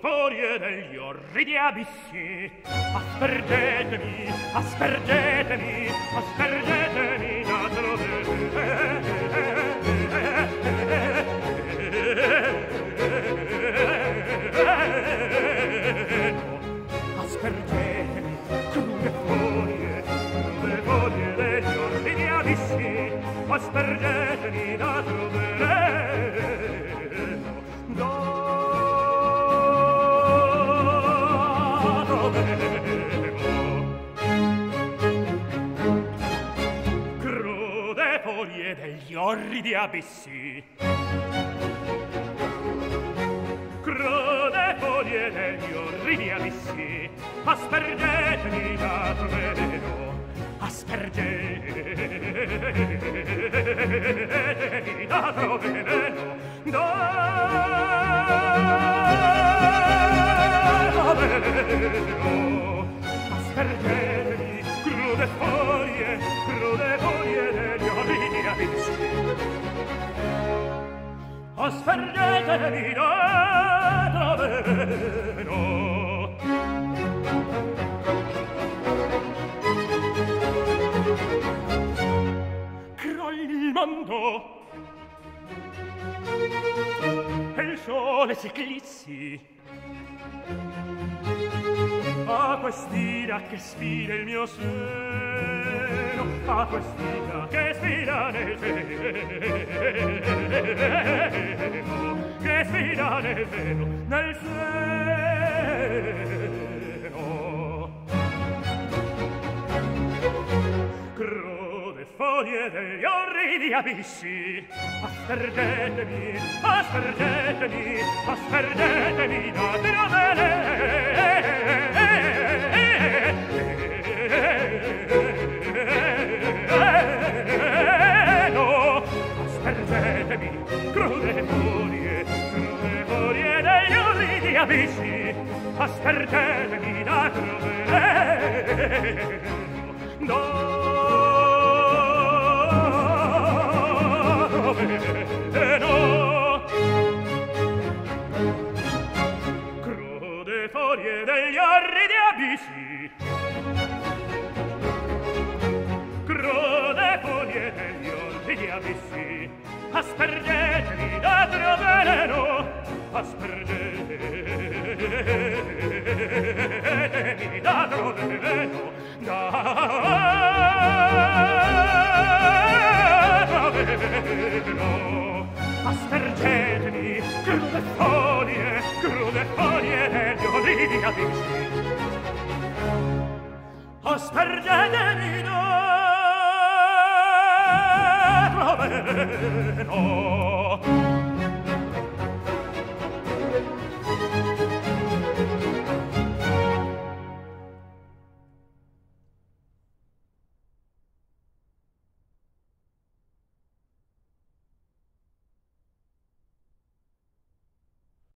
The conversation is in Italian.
furie degli orridi abissi. Aspergetemi, aspergetemi, aspergetemi da aspergetemi, crude furie degli orridi abissi. Aspergetemi da crude furie degli orridi abissi. Crude furie degli orridi abissi. Aspergetemi da veleno. Aspergetemi da veleno. Da veleno. Aspergetemi, crude furie degli orridi abissi. Aspergetemi da veleno. Crolli il mondo e il sole si eclissi. A quest'ira che sfida il mio seno, a quest'ira che sfida nel seno, che sfida nel seno, nel seno. Crude furie degli orridi abissi. Aspergetemi, aspergetemi, aspergetemi da veleno. Aspergetemi, crude furie degli orridi abissi. Aspergetemi da veleno. Veleno. Crude furie degli orridi abissi. Crude furie degli orridi abissi. Aspergetemi da veleno. Aspergetemi da veleno. Da veleno. Aspergetemi, crude furie degli orridi abissi. Aspergetemi da veleno.